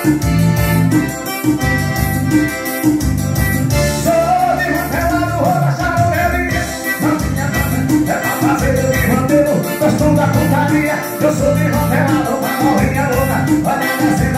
Eu sou de novela, uma morrinha louca, olha a cena.